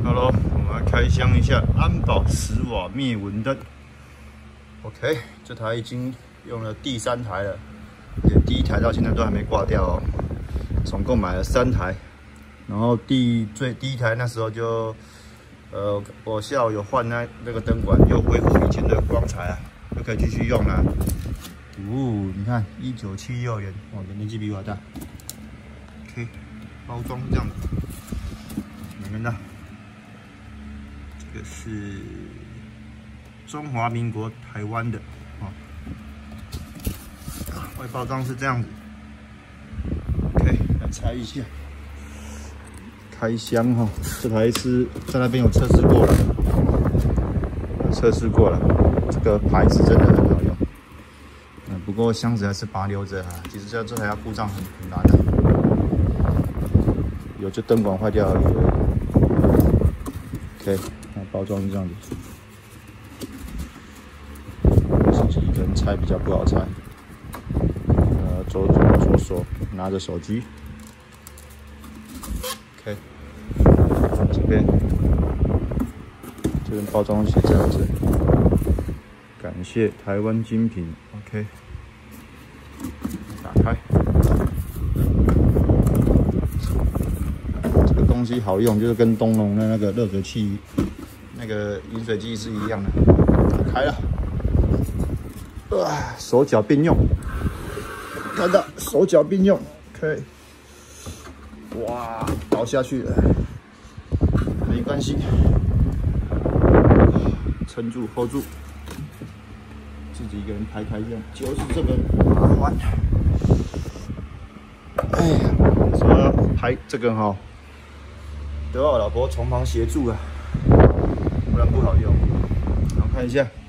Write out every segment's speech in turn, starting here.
Hello， 我们来开箱一下安保10瓦灭蚊灯。OK， 这台已经用了第3台了，而且第1台到现在都还没挂掉哦。总共买了3台，然后第1台那时候就，我下午有换那个灯管，又恢复以前的光彩啊，就可以继续用了。你看1976年，哦，年纪比我大。OK， 包装是这样子，你们的。 这个是中华民国台湾的啊，外包装是这样子。OK， 来拆一下，开箱哈。这台是在那边有测试过了，这个牌子真的很好用。不过箱子还是把它留着啊。其实这台要故障很难的，有就灯管坏掉而已。OK。 包装是这样子，自己一个人拆比较不好拆。左手拿着手机 ，OK， 这边包装写这样子，感谢台湾精品 ，OK， 打开，这个东西好用，就是跟东龙的那个热水器。 那个饮水机是一样的，打开了，手脚并用，看到手脚并用，可以，哇，倒下去了，没关系，撑住 ，hold 住，自己一个人开用，就是这个麻烦。哎呀，说要拍这个哈，得到我老婆从旁协助啊。 不然不好用。然后看一下，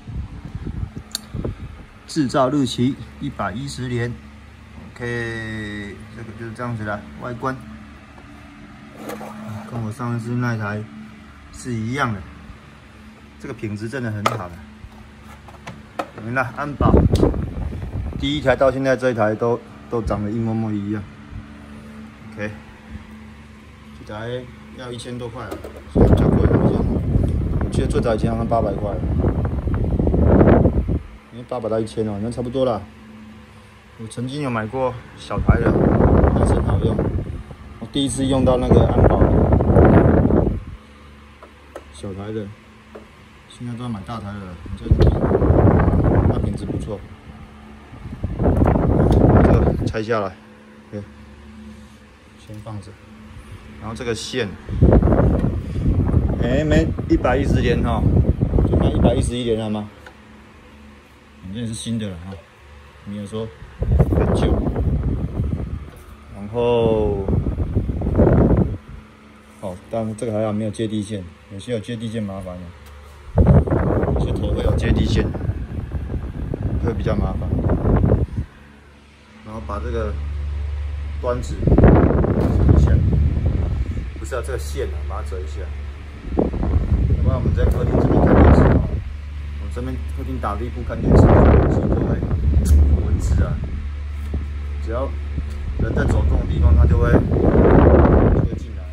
制造日期110年。OK， 这个就是这样子的外观，跟我上一次那台是一样的。这个品质真的很好的。你看，安保第1台到现在这一台都长得一模模一样。OK， 这台要1000多块了，现在比较贵了一些。 我记得最早以前好像800块，因为800到1000哦，那差不多啦。我曾经有买过小台的，还是很好用。我第一次用到那个安保的小台的，现在都要买大台的了，这那品质不错。这个拆下来，对，先放着。然后这个线。 没110年哈，就买111年了吗？反正也是新的了哈，没有说很旧。然后，当然这个还好没有接地线，有些有接地线麻烦了，有些头会有接地线，会比较麻烦。然后把这个端子折一下，不是这个线把它折一下。 不然我们在客厅这边看电视哦，我这边客厅打地铺看电视，其实就会蚊子啊，只要人在走动的地方，它就会进来。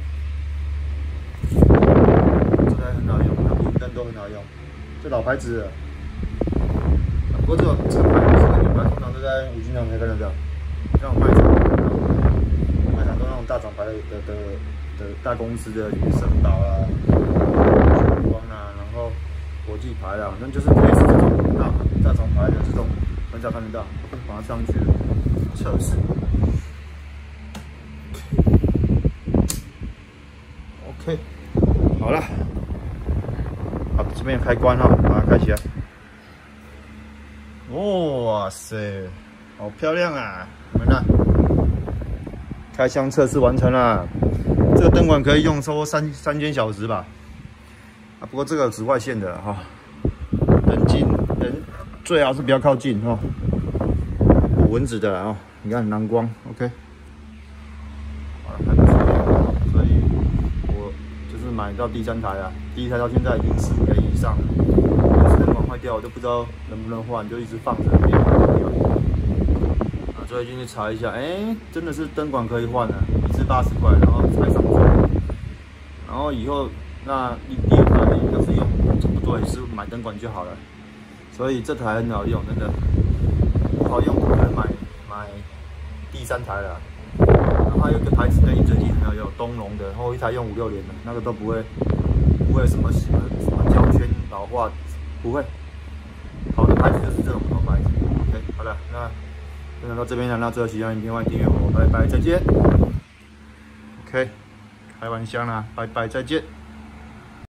这台很好用，它雾灯都很好用，这老牌子的。不过这个牌子你们通常都在五金行才看得到，像卖场都那种大厂牌的大公司的，森宝啊。 然后国际牌啦，那就是类似这种大厂牌的这种很少看得到，把它上去测试。OK， 好了，好，这边开关哈，把它开起来。哇塞，好漂亮啊！你们看，开箱测试完成了。这个灯管可以用差不多3000小时吧。 不过这个紫外线的哈，人最好是不要靠近哈，有蚊子的啊。你看蓝光 ，OK， 好了，还不错。所以我就是买到第3台啊，第1台到现在已经4年以上了。灯管坏掉，我就不知道能不能换，就一直放着没有换掉。所以进去查一下，真的是灯管可以换了，1支80块，然后才上去。然后以后那第二台要是用差不多也是买灯管就好了。所以这台很好用，真的不好用，我才买第3台了。然后还有一个牌子跟最近很好用，东龙的，然后一台用5、6年了，那个都不会什么胶圈老化，不会。好的牌子就是这种好牌子。OK， 好了，那分享到这边了，那最后喜欢影片欢迎订阅我，拜拜，再见。OK， 开玩笑啦，拜拜，再见。